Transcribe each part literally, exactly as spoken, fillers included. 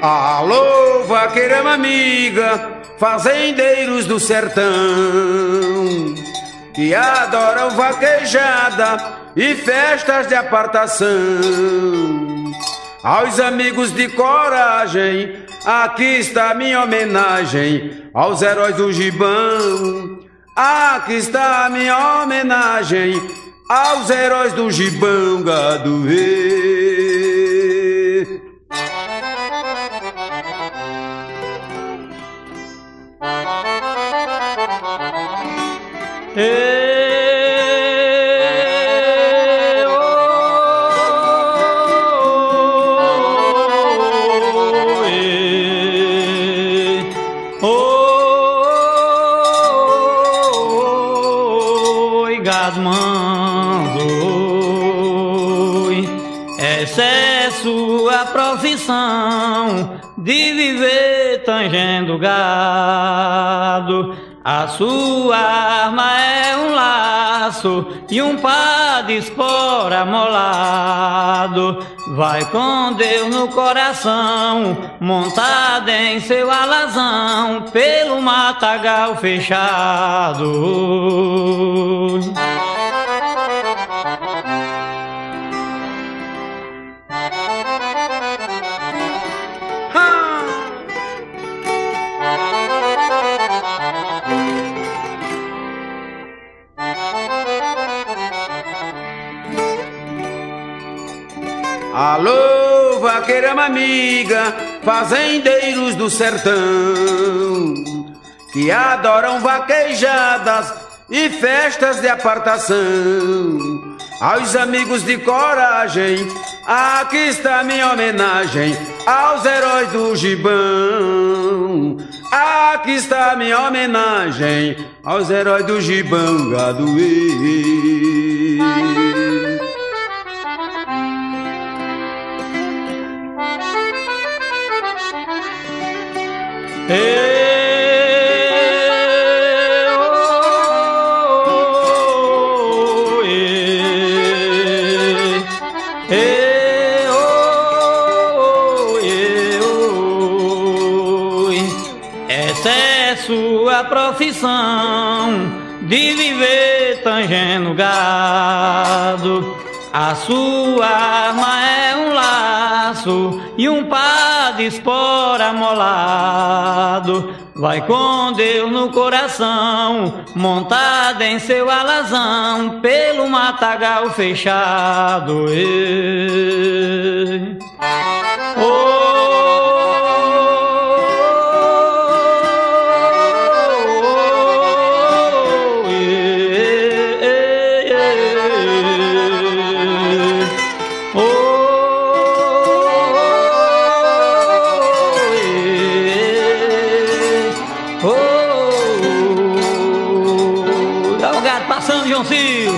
Alô, vaqueira amiga, fazendeiros do sertão, que adoram vaquejada e festas de apartação. Aos amigos de coragem, aqui está minha homenagem. Aos heróis do gibão, aqui está minha homenagem. Aos heróis do gibão, gado rei. Ei, oh, ei, oh, oi, gado manso, oi. Essa é sua profissão de viver tangendo gado. A sua arma é um laço e um pá de espora molado. Vai com Deus no coração, montado em seu alazão, pelo matagal fechado. Alô, vaqueira amiga, fazendeiros do sertão, que adoram vaquejadas e festas de apartação. Aos amigos de coragem, aqui está minha homenagem. Aos heróis do gibão, aqui está minha homenagem. Aos heróis do gibão, gado ei. Ei, oh, ei, ei, oh, ei, oh. Essa é sua profissão de viver tangendo gado. A sua arma é um laço e um pá de espora molado. Vai com Deus no coração, montado em seu alazão, pelo matagal fechado. Ei. Oh, passando, Joãozinho.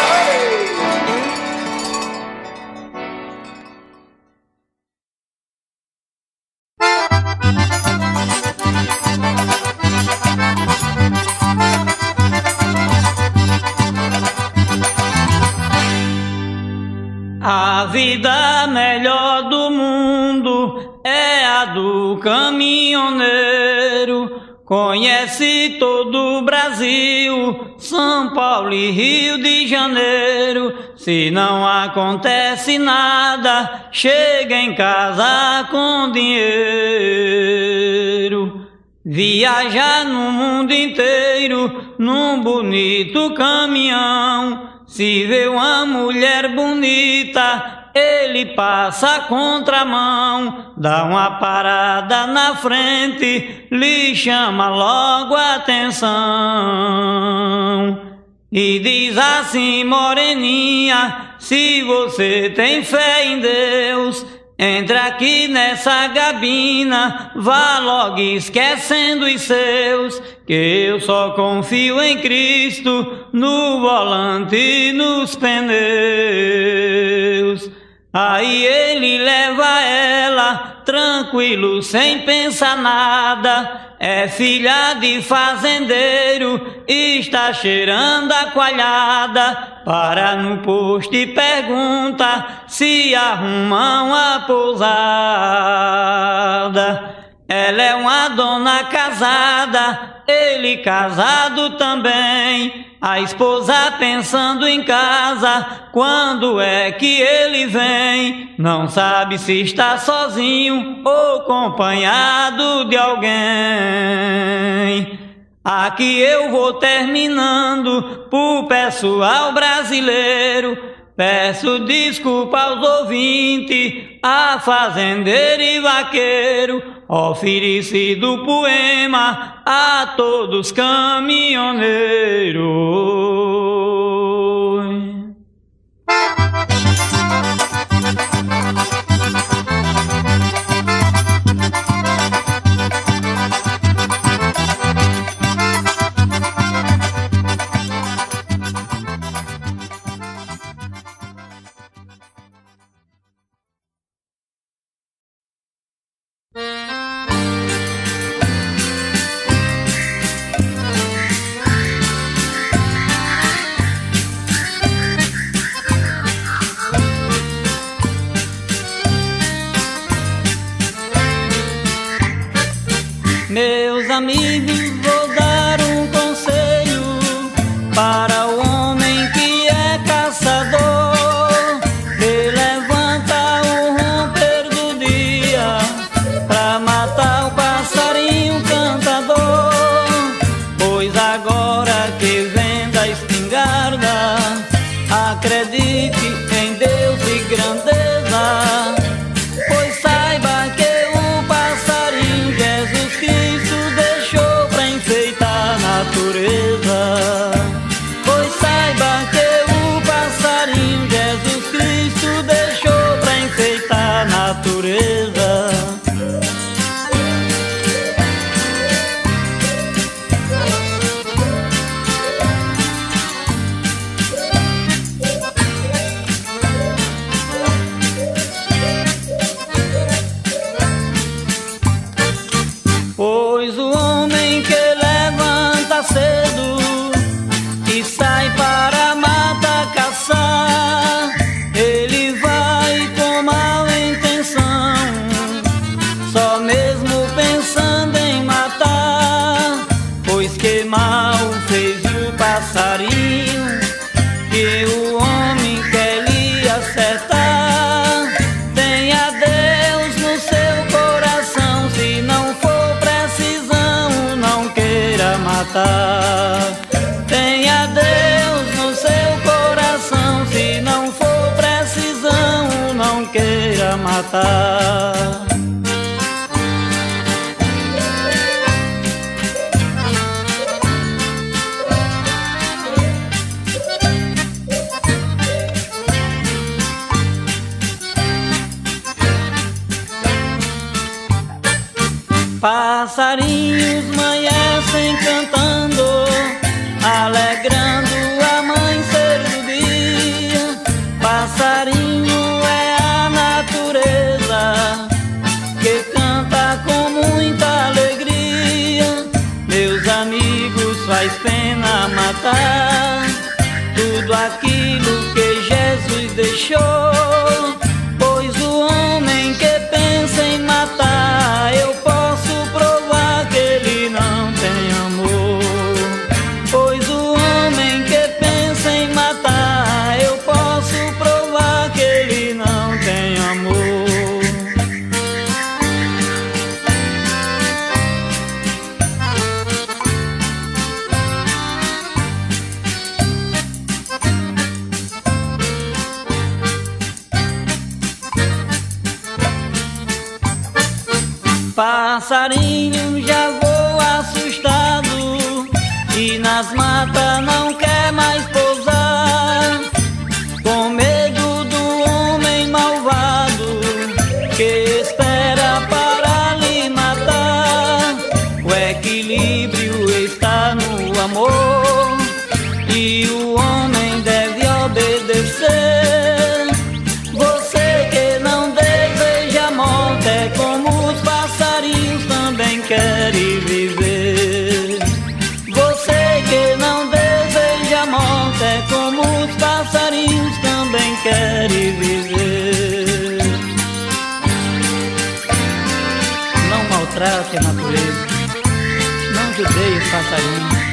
A vida melhor do mundo é a do caminhoneiro. Conhece todo o Brasil, São Paulo e Rio de Janeiro. Se não acontece nada, chega em casa com dinheiro. Viaja no mundo inteiro, num bonito caminhão. Se vê uma mulher bonita, ele passa a contramão, dá uma parada na frente, lhe chama logo a atenção. E diz assim, moreninha, se você tem fé em Deus, entra aqui nessa gabina, vá logo esquecendo os seus, que eu só confio em Cristo, no volante e nos pneus. Aí ele leva ela, tranquilo, sem pensar nada. é filha de fazendeiro, está cheirando a coalhada, para no posto e pergunta se arruma uma pousada. Ela é uma dona casada, ele casado também. A esposa pensando em casa, quando é que ele vem? Não sabe se está sozinho ou acompanhado de alguém. Aqui eu vou terminando pro pessoal brasileiro. Peço desculpa aos ouvintes, a fazendeiro e vaqueiro, oferecido poema a todos os caminhoneiros. Meus amigos, vou dar um conselho para o homem que é caçador, que levanta o romper do dia pra matar o passarinho cantador. Pois agora que vem da espingarda, acredite em Deus e grandeza, pois saiba que o passarinho Jesus Cristo deixou pra enfeitar a natureza. Pois saiba que o passarinho Jesus Cristo deixou pra enfeitar a natureza. Pois o homem que levanta cedo e sai para a mata caçar, ele vai com mal intenção, só mesmo pensando em matar. Pois que mal fez o passarinho, que o homem quer lhe acertar. Tenha Deus no seu coração, se não for precisão, não queira matar. Tenha Deus no seu coração, se não for precisão, não queira matar. Passarinhos amanhecem cantando, alegrando o amanhecer do dia. Passarinho é a natureza que canta com muita alegria. Meus amigos, faz pena matar tudo aquilo que Jesus deixou. Pois o homem que pensa em matar, eu posso provar que ele não tem amor. Pois o homem que pensa em matar, eu posso provar que ele não tem amor. Passarinho já voa assustado e nas matas não quer mais pousar, com medo do homem malvado que espera para lhe matar. O equilíbrio está no amor e o homem deve obedecer. Você que não deseja a morte é como os passarinhos também querem viver. queres viver. Não maltrate a natureza, não judeie os passarinhos.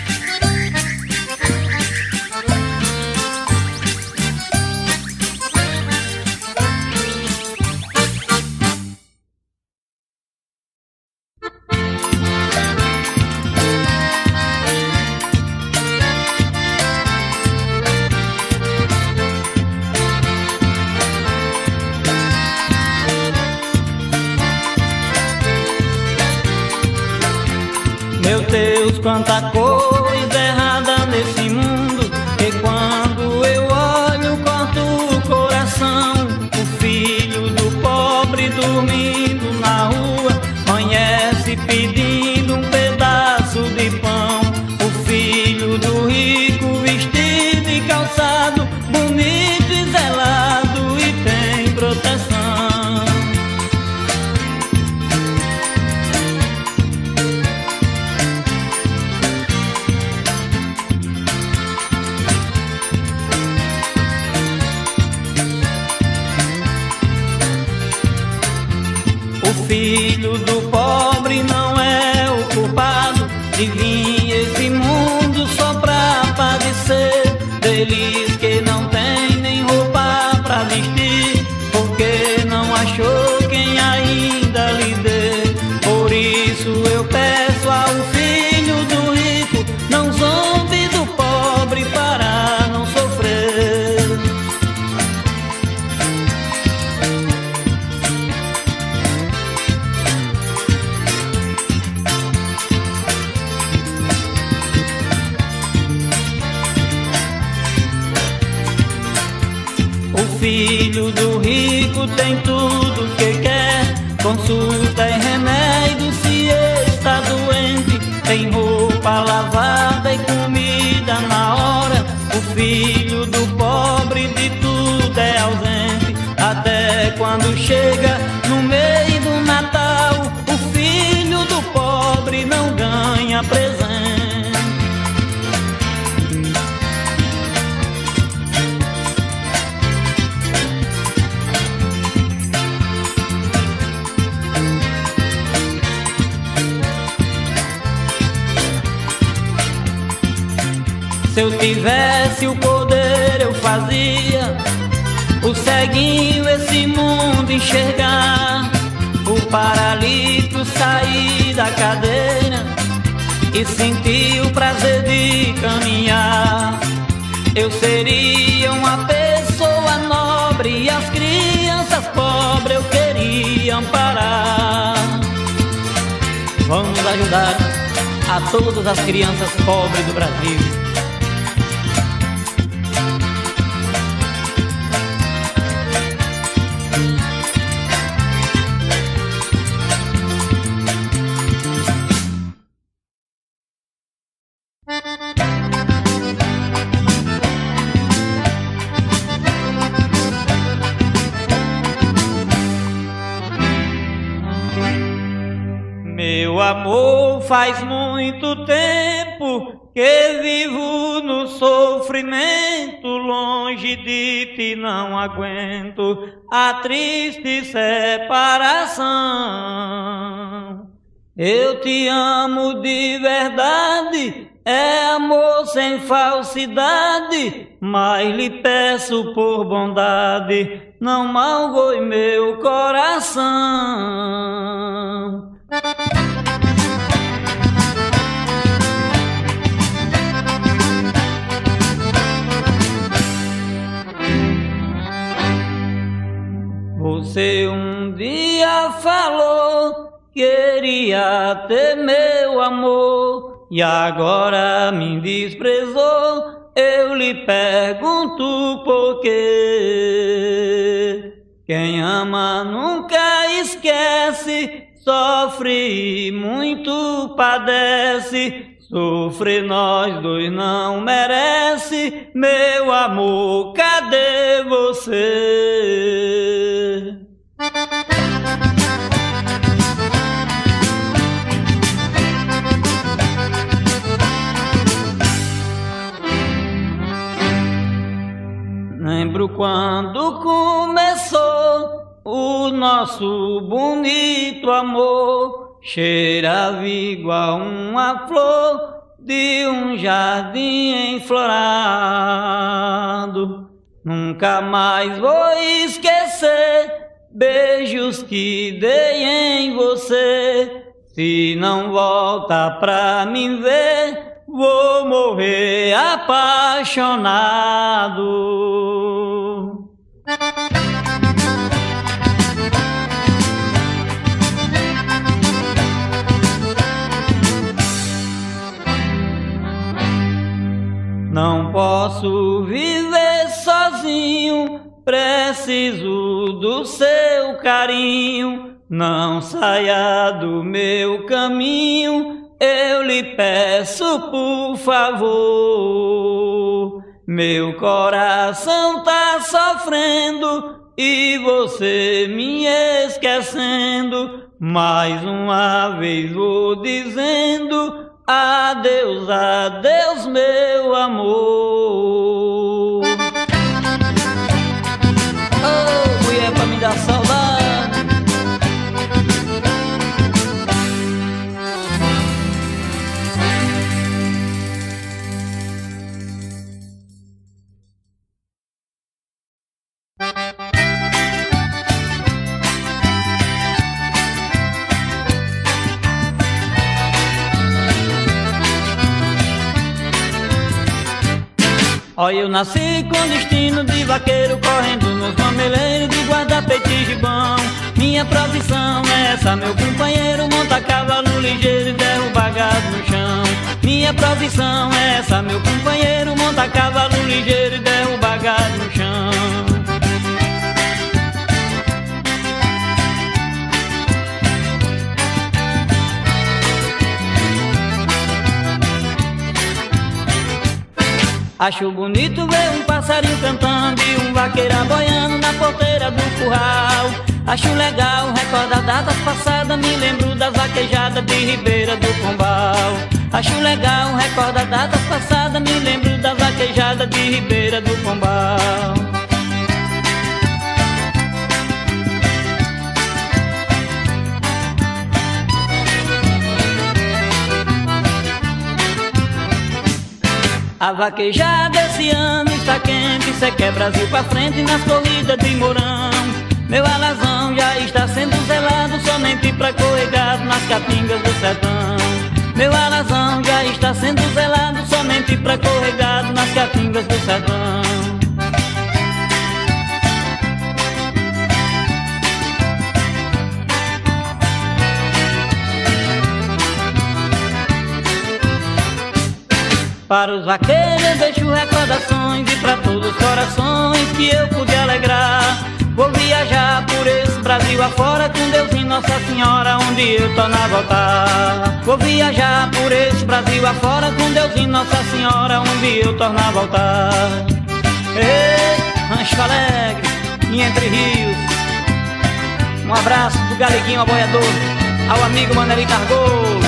Meu Deus, quanta coisa errada nesse mundo, que quando eu olho corto o coração. O filho do pobre dormindo na rua amanhece pedindo um pedaço de pão. O filho do rico vestido e calçado, bonito e zelado e tem proteção. O filho do pobre não é o culpado de vir esse mundo só pra padecer. Deles que não tem nem roupa pra vestir, porque não achou quem ainda lhe dê. Por isso eu peço ao filho do rico, não zombe do pobre para não sofrer. O filho do rico tem tudo que quer, consulta e remédio se está doente, tem roupa lavada e comida na hora. O filho do pobre de tudo é ausente, até quando chega no meio do Natal, o filho do pobre não ganha presente. Se eu tivesse o poder eu fazia o ceguinho esse mundo enxergar, o paralítico sair da cadeira e sentir o prazer de caminhar. Eu seria uma pessoa nobre e as crianças pobres eu queria amparar. Vamos ajudar a todas as crianças pobres do Brasil. Meu amor, faz muito tempo que vivo no sofrimento, longe de ti não aguento a triste separação. Eu te amo de verdade, é amor sem falsidade, mas lhe peço por bondade, não magoe meu coração. Você um dia falou que queria ter meu amor e agora me desprezou. Eu lhe pergunto por quê. Quem ama nunca esquece, sofre e muito padece. Sofrer nós dois não merece, meu amor, cadê você? Lembro quando começou o nosso bonito amor, cheirava igual uma flor de um jardim enflorado. Nunca mais vou esquecer beijos que dei em você. Se não volta pra me ver, vou morrer apaixonado. Não posso viver sozinho, preciso do seu carinho. Não saia do meu caminho, eu lhe peço por favor. Meu coração tá sofrendo e você me esquecendo. Mais uma vez vou dizendo adeus, adeus, meu amor. Oh, mulher, pra me dar saudade. Ó, eu nasci com destino de vaqueiro, correndo nos mameleiros de guarda-peito e gibão. Minha profissão é essa, meu companheiro, monta cavalo ligeiro e derruba gado no chão. Minha profissão é essa, meu companheiro, monta cavalo ligeiro e derruba gado no chão. Acho bonito ver um passarinho cantando e um vaqueiro boiando na porteira do curral. Acho legal recordar datas passadas, me lembro das vaquejadas de Ribeira do Pombal. Acho legal recordar datas passadas, me lembro das vaquejadas de Ribeira do Pombal. A vaquejada esse ano está quente, cê quer Brasil pra frente nas corridas de Mourão. Meu alazão já está sendo zelado somente pra correr gado nas catingas do sertão. Meu alazão já está sendo zelado somente pra correr gado nas catingas do sertão. Para os vaqueiros eu deixo recordações e para todos os corações que eu pude alegrar. Vou viajar por esse Brasil afora com Deus e Nossa Senhora, onde eu torno a voltar. Vou viajar por esse Brasil afora com Deus e Nossa Senhora, onde eu torno a voltar. Ei, Rancho Alegre e Entre Rios, um abraço do Galeguinho Aboiador ao amigo Manelito Argolo.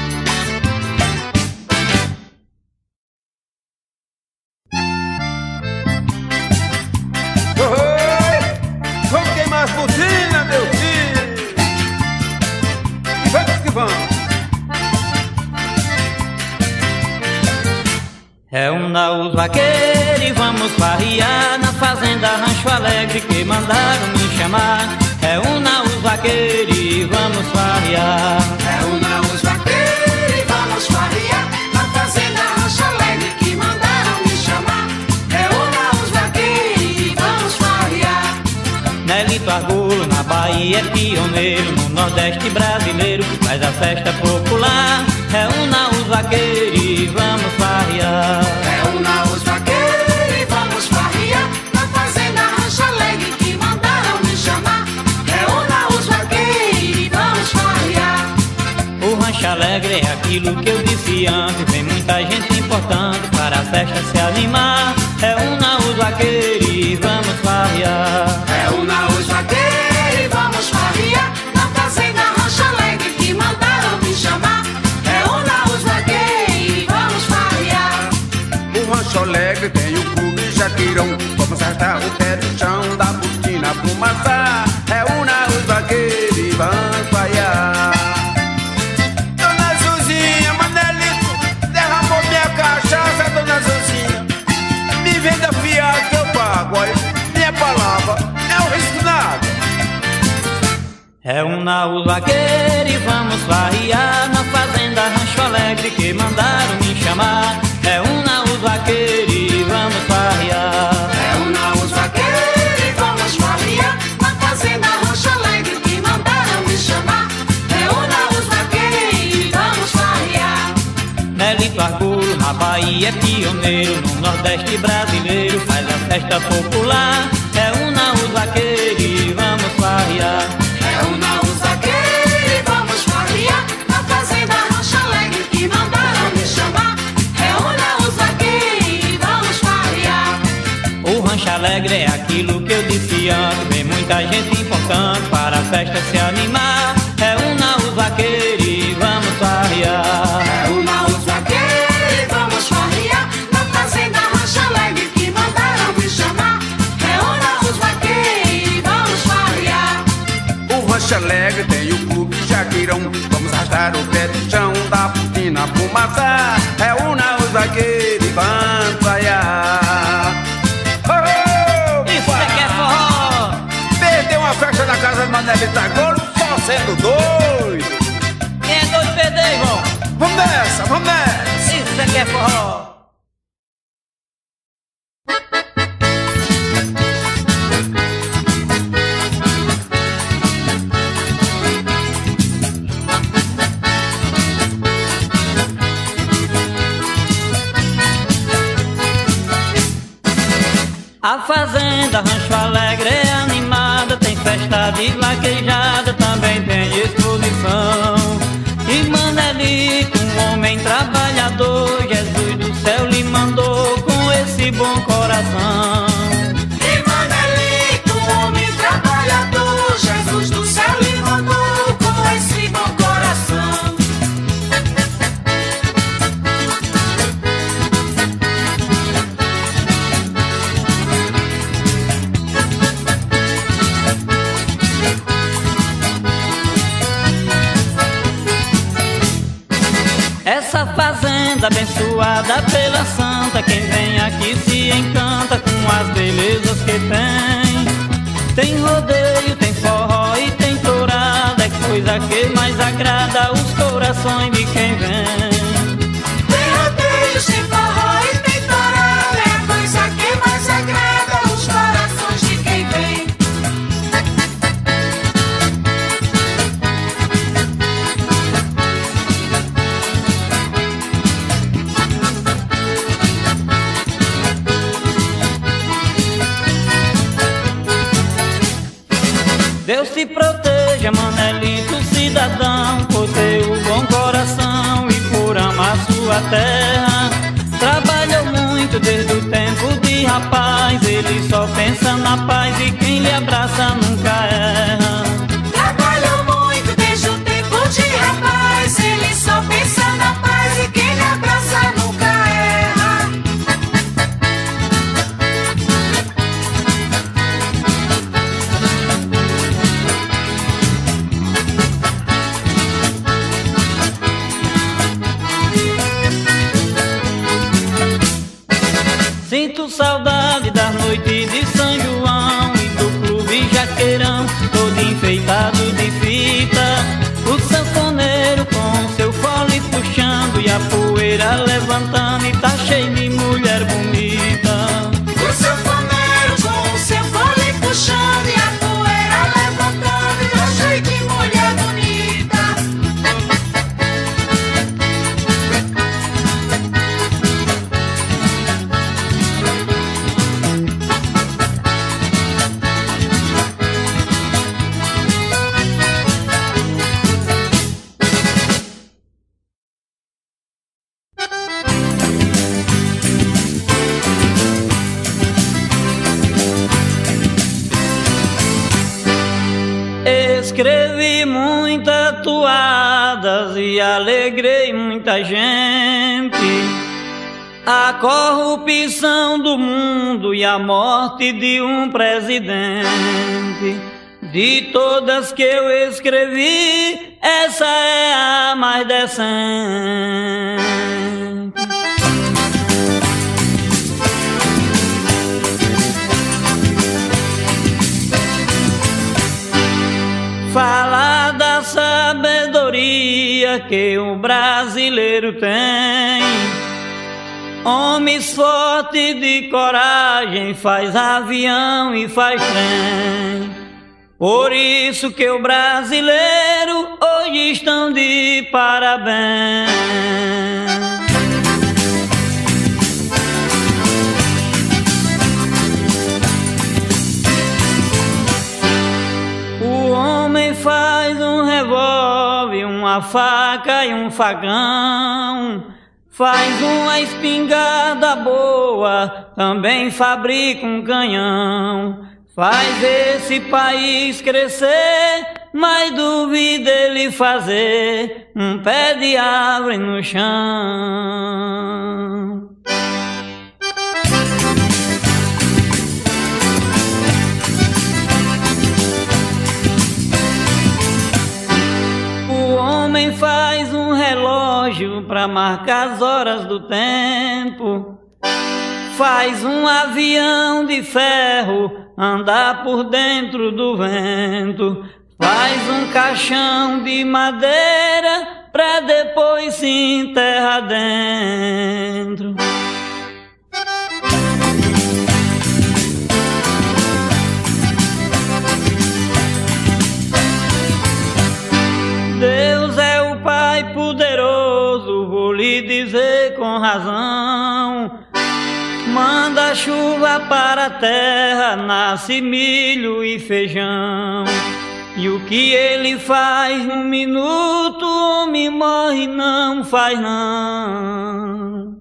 Reúna os vaqueiros e vamos farrear na fazenda Rancho Alegre que mandaram me chamar. Reúna os vaqueiros e vamos farrear. Reúna os vaqueiros e vamos farrear na fazenda Rancho Alegre que mandaram me chamar. Reúna os vaqueiros e vamos farrear. Nelito Argolo na Bahia é pioneiro, no Nordeste brasileiro faz a festa popular. Reúna os vaqueiros e vamos farrear. Reúna os vaqueiros e vamos farrear na fazenda Rancho Alegre que mandaram me chamar. Reúna os vaqueiros e vamos farrear. O Rancho Alegre é aquilo que eu disse antes, vem muita gente importante para a festa se animar. Reúna os vaqueiros e vamos farrear. Reúna os vaqueiros e vamos farrear na fazenda Rancho Alegre que mandaram me chamar. Rancho Alegre tem o clube Jaqueirão, vamos arrastar o pé fumaça, reúna os vaqueiros e vamos falhar. Dona Zuzinha, Manelito, derramou minha cachaça, Dona Zuzinha. Me venda fiado que eu pago, olha, minha palavra é o risco nada. Reúna os vaqueiros e vamos farrear na fazenda Rancho Alegre que mandaram me chamar. Reúna os vaqueiros e vamos farrear. Reúna os vaqueiros e vamos farrear na fazenda Rancho Alegre que mandaram me chamar. Reúna os vaqueiros e vamos farrear. Nelito Argolo na Bahia é pioneiro, no Nordeste brasileiro faz a festa popular. Reúna os vaqueiros e vamos farrear. Reúna os vaqueiros e vamos farrear na fazenda Rancho Alegre que mandaram me chamar. Reúna os vaqueiros e vamos farrear. O Rancho Alegre é aquilo que eu disse antes, vem muita gente importante para a festa se animar. Reúna os vaqueiros e vamos farrear. Reúna os vaqueiros e vamos farrear na fazenda Rancho Alegre que mandaram me chamar. Reúna os vaqueiros e vamos farrear. O Rancho Alegre tem o clube Jaqueirão, vamos arrastar o pé do chão da putina fumaça. Reúna os vaqueiros e vamos falhar. Oh, Isso é que é forró! perdeu uma festa na casa do Manelito Argolo só sendo doido. Quem é doido perder, irmão? Vamos nessa, vamos nessa. Isso é que é forró! A fazenda Rancho Alegre é animada, tem festa de vaquejada, também tem exposição. E Manelito, um homem trabalhador, Jesus do céu lhe mandou com esse bom coração. E Manelito, um homem trabalhador, Jesus do céu lhe mandou com esse bom coração. Essa fazenda abençoada pela santa, quem vem aqui se encanta com as belezas que tem. Tem rodeio, tem forró e tem tourada, é coisa que mais agrada os corações de quem vem. Tem rodeio, tem forró e tem tourada, é a coisa que mais agrada os corações de quem vem. Deus te proteja, Manelito, cidadão, por ter o bom coração e por amar sua terra. Trabalhou muito desde o tempo de rapaz, ele só pensa na paz e quem lhe abraça nunca erra. Trabalhou muito desde o tempo de rapaz, ele só pensa na paz e quem lhe abraça nunca erra. Sinto saudade das noites de São João e do clube Jaqueirão, todo enfeitado de fita. O sanfoneiro com seu fole puxando e a poeira levantando e tá cheio de mulher bonita. O sanfoneiro com seu fole puxando e a poeira levantando e tá cheio de mulher bonita. Escrevi muitas toadas e alegrei muita gente. A corrupção do mundo e a morte de um presidente. De todas que eu escrevi, essa é a mais decente. Falar da sabedoria que o brasileiro tem. Homens fortes de coragem, faz avião e faz trem. Por isso que o brasileiro hoje estão de parabéns. O homem faz um revólver, uma faca e um facão. Faz uma espingarda boa, também fabrica um canhão. Faz esse país crescer, mas duvido ele fazer um pé de árvore no chão. O homem faz um relógio pra marcar as horas do tempo. Faz um avião de ferro andar por dentro do vento. Faz um caixão de madeira pra depois se enterrar dentro. Deus é o Pai poderoso, vou lhe dizer com razão. Manda chuva para a terra, nasce milho e feijão. E o que ele faz num minuto, o homem morre, não faz não.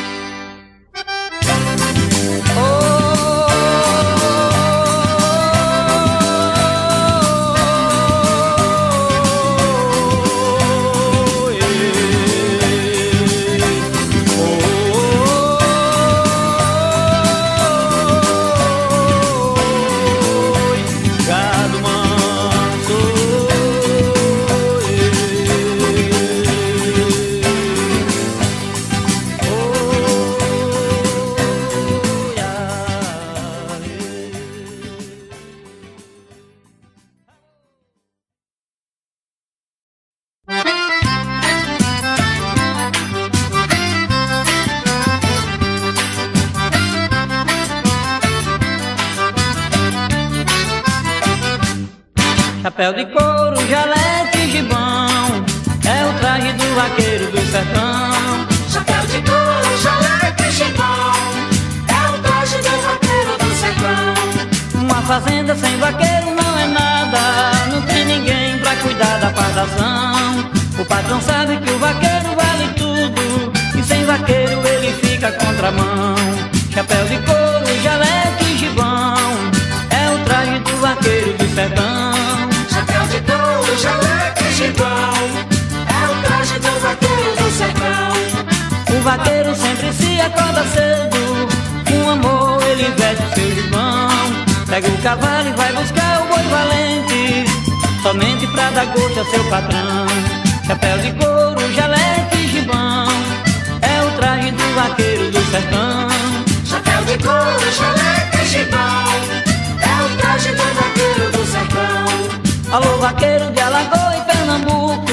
Chapéu de couro, jaleco e gibão, é o traje do vaqueiro do sertão. Chapéu de couro, jaleco e gibão, é o traje do vaqueiro do sertão. Uma fazenda sem vaqueiro não é nada, não tem ninguém pra cuidar da plantação. O patrão sabe que o vaqueiro vale tudo, e sem vaqueiro ele fica contramão. Chapéu de couro, jaleco e gibão, é o traje do vaqueiro do sertão. Chapéu de couro, jaleco e gibão, é o traje do vaqueiro do sertão. O vaqueiro sempre se acorda cedo, com amor ele veste o seu gibão. Pega o cavalo e vai buscar o boi valente, somente pra dar gosto a seu patrão. Chapéu de couro, jaleco e gibão, é o traje do vaqueiro do sertão. Chapéu de couro, jaleco e gibão, é o traje do vaqueiro do sertão. Alô, vaqueiro de Alagoas e Pernambuco,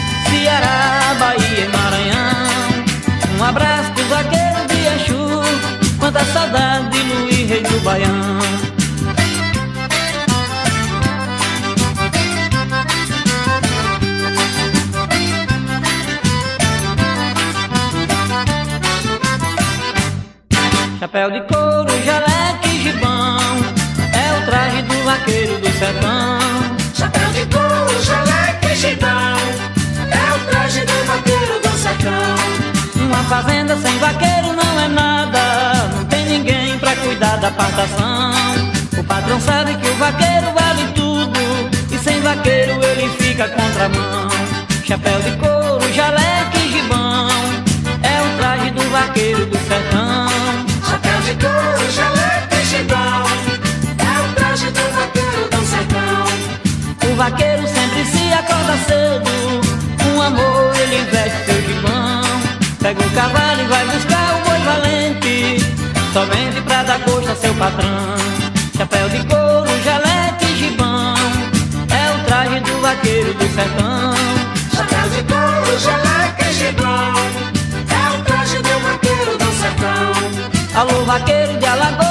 Ceará, Bahia e Maranhão. Um abraço pro vaqueiro de Exu, quanta saudade de Luiz, rei do Baião. Chapéu de couro, jaleco e gibão, é o traje do vaqueiro do sertão. Chapéu de couro, jaleco e gibão, é o traje do vaqueiro do sertão. Uma fazenda sem vaqueiro não é nada, não tem ninguém pra cuidar da plantação. O patrão sabe que o vaqueiro vale tudo, e sem vaqueiro ele fica contramão. Chapéu de couro, jaleco e gibão, é o traje do vaqueiro do sertão. vaqueiro sempre se acorda cedo. Com amor ele veste seu gibão, pega o cavalo e vai buscar o boi valente, somente pra dar gosto a seu patrão. Chapéu de couro, jaleque e gibão, é o traje do vaqueiro do sertão. Chapéu de couro, jaleque e gibão, é o traje do vaqueiro do sertão. Alô, vaqueiro de Alagoas,